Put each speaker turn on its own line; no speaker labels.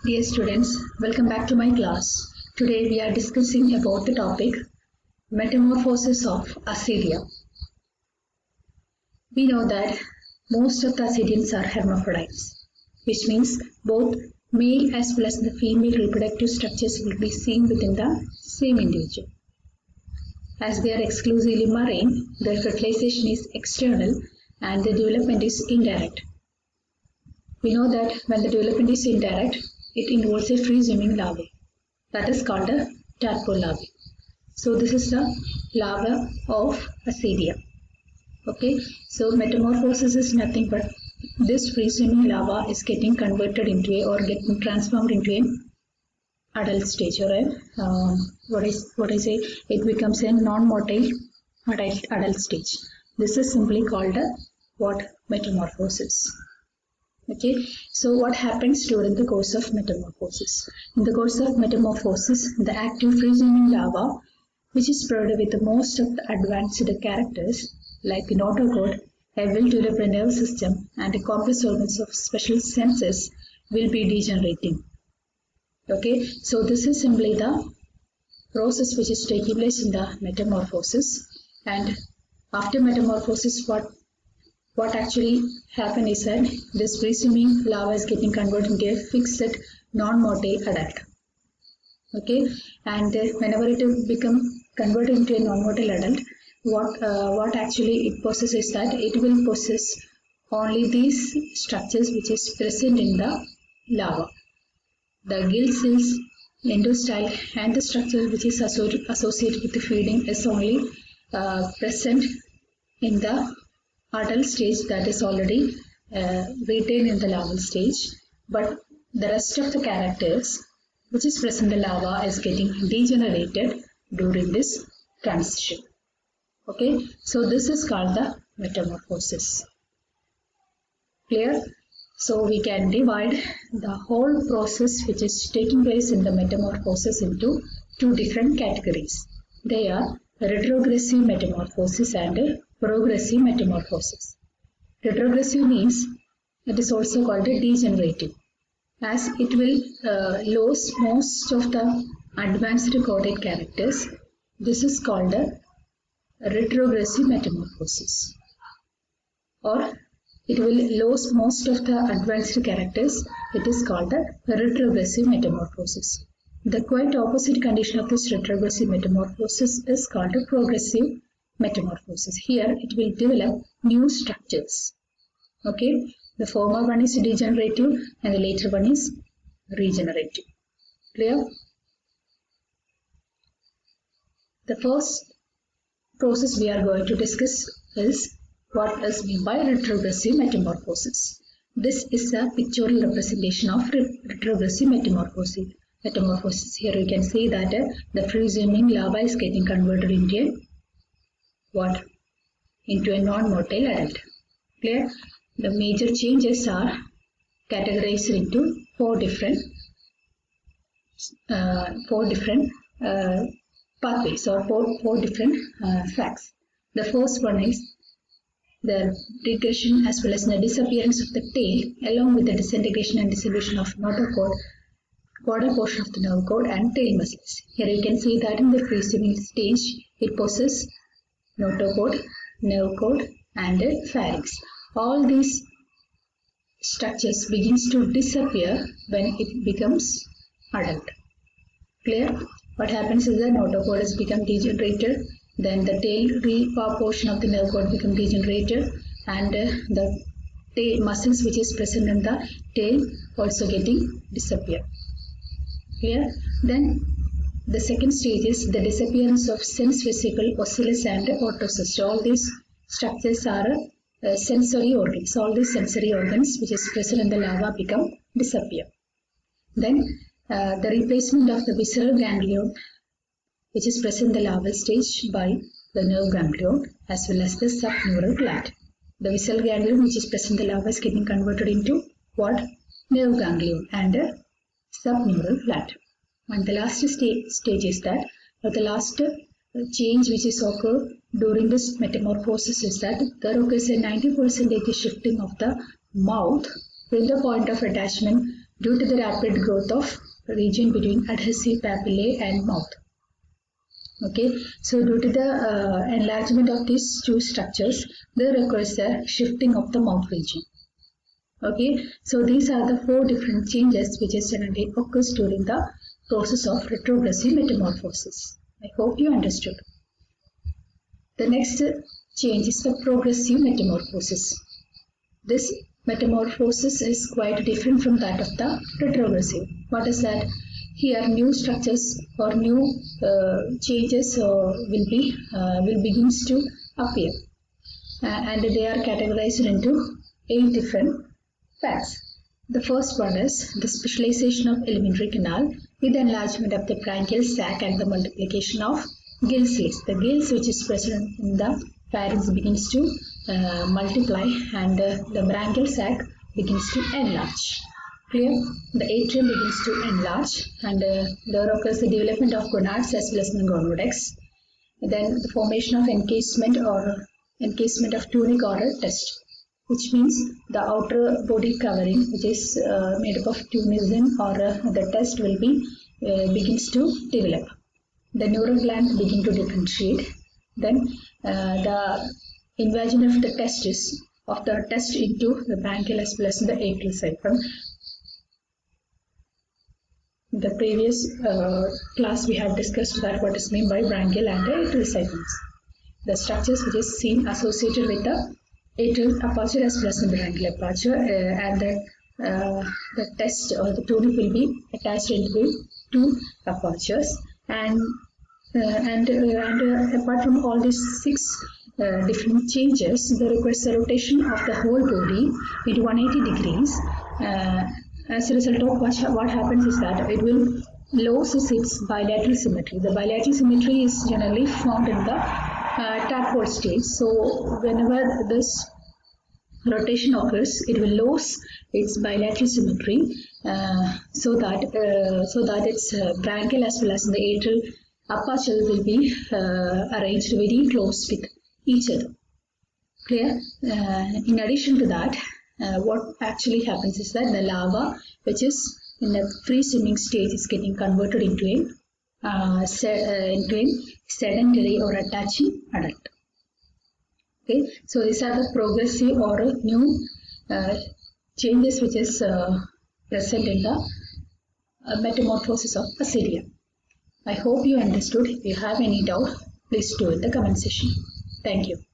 Dear students, welcome back to my class. Today we are discussing about the topic Metamorphosis of Ascidia. We know that most of the Ascidians are hermaphrodites, which means both male as well as the female reproductive structures will be seen within the same individual. As they are exclusively marine, their fertilization is external and the development is indirect. We know that when the development is indirect, it involves a free-swimming larvae. That is called a tadpole larvae. So this is the larva of Ascidia. Okay, so metamorphosis is nothing but this free-swimming larva is getting converted into a or getting transformed into an adult stage, or a it becomes a non-motile adult stage. This is simply called a metamorphosis. Okay, so what happens during the course of metamorphosis? In the course of metamorphosis, the active free-swimming larva, which is provided with the most of the advanced characters like the notochord, a well-developed nervous system, and a complex organs of special senses, will be degenerating. Okay, so this is simply the process which is taking place in the metamorphosis. And after metamorphosis, what actually happens is that this free-swimming larva is getting converted into a fixed non-motile adult. Okay, and whenever it will become converted into a non-motile adult, what actually it possesses is that it will possess only these structures which is present in the larva. The gill cells, endostyle, and the structure which is associated with the feeding is only present in the adult stage, that is already retained in the larval stage, but the rest of the characters which is present in the larva is getting degenerated during this transition. Okay, so this is called the metamorphosis. Clear? So we can divide the whole process which is taking place in the metamorphosis into two different categories. They are retrogressive metamorphosis and progressive metamorphosis. Retrogressive means it is also called a degenerative, as it will lose most of the advanced coded characters. This is called a retrogressive metamorphosis. Or it will lose most of the advanced characters. It is called a retrogressive metamorphosis. The quite opposite condition of this retrogressive metamorphosis is called a progressive metamorphosis. Here it will develop new structures. Okay, the former one is degenerative and the later one is regenerative. Clear? The first process we are going to discuss is what is meant by retrogressive metamorphosis. This is a pictorial representation of retrogressive metamorphosis. Here you can see that the free-swimming larva is getting converted into a into a non-motile adult. Clear? The major changes are categorized into four different pathways or four different facts. The first one is the regression as well as the disappearance of the tail, along with the disintegration and dissolution of notochord, caudal portion of the nerve cord, and tail muscles. Here you can see that in the free-swimming stage, it possesses notochord, nerve cord, and pharynx. All these structures begins to disappear when it becomes adult. Clear? What happens is the notochord has become degenerated, then the tail portion of the nerve cord become degenerated, and the tail muscles which is present in the tail also getting disappear. Clear? Then the second stage is the disappearance of sense vesicle, ocellus, and otocyst. All these structures are sensory organs. All these sensory organs which is present in the larva disappear. Then the replacement of the visceral ganglion which is present in the larval stage by the nerve ganglion as well as the subneural gland. The visceral ganglion which is present in the larva is getting converted into nerve ganglion and subneural gland. And the last stage is that, or the last change which is occurred during this metamorphosis is that there occurs a 90% shifting of the mouth till the point of attachment due to the rapid growth of region between adhesive papillae and mouth. Okay, so due to the enlargement of these two structures, there occurs a shifting of the mouth region. Okay, so these are the 4 different changes which is generally occurs during the process of retrogressive metamorphosis. I hope you understood. The next change is the progressive metamorphosis. This metamorphosis is quite different from that of the retrogressive. What is that? Here new structures or new changes will begins to appear, and they are categorized into 8 different parts. The first one is the specialization of alimentary canal with enlargement of the branchial sac and the multiplication of gill slits. The gills which is present in the pharynx begins to multiply, and the branchial sac begins to enlarge. Clear? The atrium begins to enlarge, and there occurs the development of gonads as well as the gonodex. Then the formation of encasement of tunic or a test, which means the outer body covering which is made up of tunicin or the test will be begins to develop. The neural glands begin to differentiate. Then the invasion of the test into the branchial as well as the atrial side. From the previous class we have discussed that what is meant by branchial and the atrial segments. The structures which is seen associated with the atrial aperture as well as the branchial aperture, and the test or the tunic will be attached into 2 apertures, and apart from all these 6 different changes, there requires a rotation of the whole body into 180 degrees. As a result of what happens is that it will lose its bilateral symmetry. The bilateral symmetry is generally found in the tadpole stage. So whenever this rotation occurs, it will lose its bilateral symmetry, so that its branchial as well as the atrial aperture will be arranged very close with each other. Clear? In addition to that, what actually happens is that the larva, which is in a free swimming stage, is getting converted into a sedentary or attaching adult. Okay, so these are the progressive or new changes which is present in the metamorphosis of Basidia. I hope you understood. If you have any doubt, please do in the comment section. Thank you.